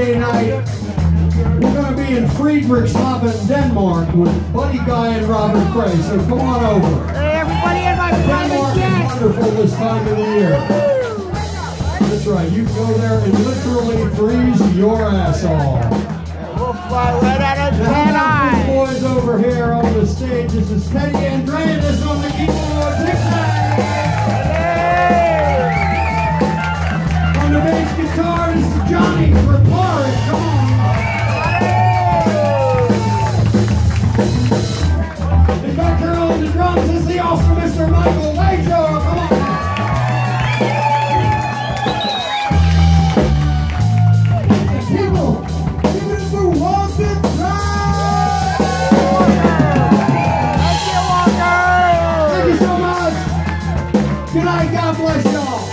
Friday night. We're going to be in Friedrichshafen, Denmark with Buddy Guy and Robert Cray, so come on over. Hey, everybody in my Denmark is wonderful this time of the year. That's right, you can go there and literally freeze your ass off. We'll fly right out of Now, the boys over here on the stage. This is Teddy Andreas on the keyboard. On the bass guitar, this is Johnny from Florida. Come on. And back here on the drums is the awesome Mr. Michael Leasure. Come on. And people, give it for Walton Trout. Thank you so much. Good night. God bless y'all.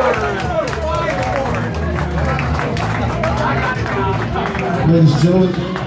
Ladies and gentlemen.